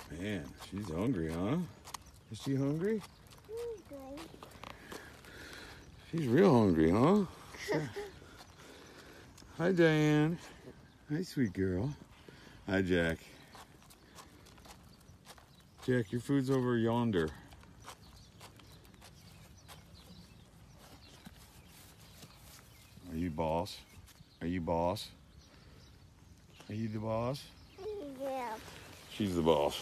Man, she's hungry, huh? Is she hungry? She's real hungry, huh? Sure. Hi, Diane. Hi, sweet girl. Hi, Jack. Jack, your food's over yonder. Are you boss? Are you boss? Are you the boss? Yeah. She's the boss.